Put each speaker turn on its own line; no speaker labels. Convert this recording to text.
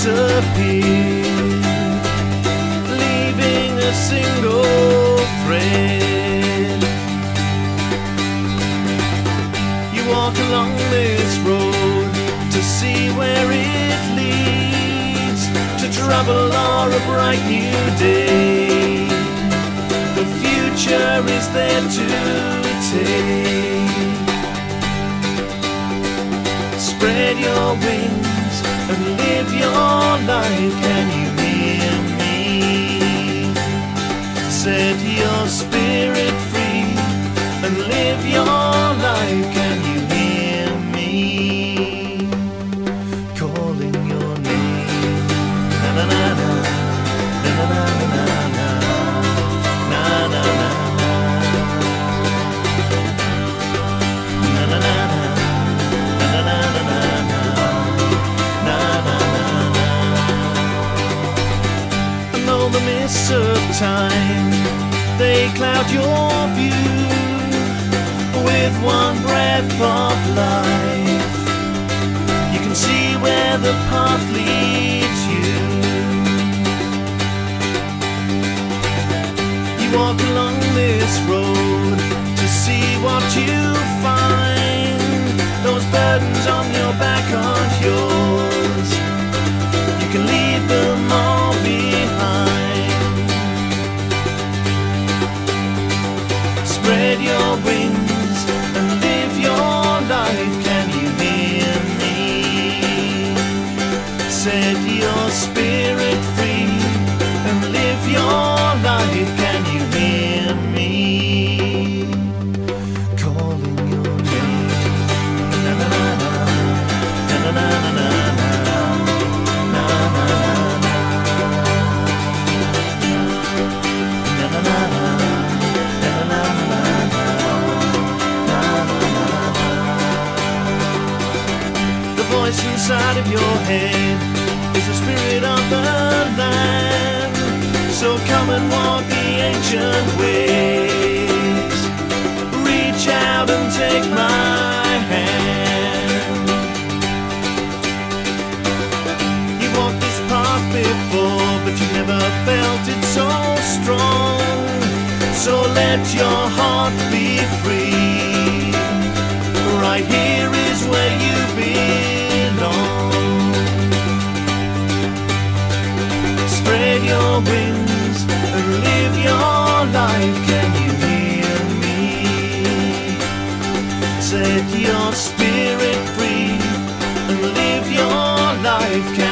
disappeared, leaving a single thread. You walk along this road to see where it leads, to trouble or a bright new day. The future is there to take. Spread your wings and live your life. Can you hear me? Set your spirit free and live your life. Can you hear me? Calling your name. Na na na na, na na na na na, na na na na, na na na na, na na na na. The mists of time, they cloud your view. With one breath of life, you can see where the path leads you. You walk along this road to see what you find. Those burdens on your back aren't yours. You can leave them all behind. Spread your wings and live your life. Can you hear me? Set your spirit free and live your life. Can you hear me? Calling your name. Na na na na, na na na na na, na na na na, na na na. Voice inside of your head is the spirit of the land. So come and walk the ancient ways. Reach out and take my hand. You walked this path before, but you never felt it so strong. So let your heart be free. Right here is where you belong. Spread your wings and live your life. Can you hear me? Set your spirit free and live your life.